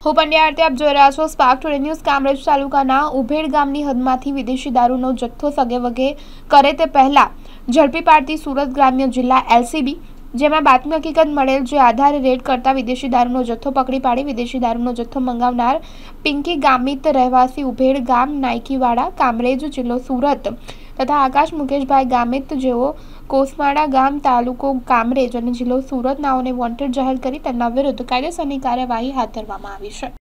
હું પંડ્યા આરતી, આપ જોઈ રહ્યા છો સ્પાર્ક ટુડે ન્યૂઝ। કામરેજ તાલુકાના ઉભેડ ગામની હદમાંથી વિદેશી દારૂનો જથ્થો સગેવગે કરે તે પહેલા ઝડપી પાડતી સુરત ગ્રામ્ય જિલ્લા એલસીબી, જેમાં બાતમી હકીકત મળેલ જે આધારે રેડ કરતા વિદેશી દારૂનો જથ્થો પકડી પાડી વિદેશી દારૂનો જથ્થો મંગાવનાર પિંકી ગામિત રહેવાસી ઉભેડ ગામ નાયકીવાડા કામરેજ જિલ્લો સુરત તથા આકાશ મુકેશભાઈ ગામિત જેઓ કોસમાડા ગામ તાલુકો કામરેજ અને જિલ્લો સુરત નાઓને વોન્ટેડ જાહેર કરી તેમના વિરુદ્ધ કાયદેસરની કાર્યવાહી હાથ ધરવામાં આવી છે।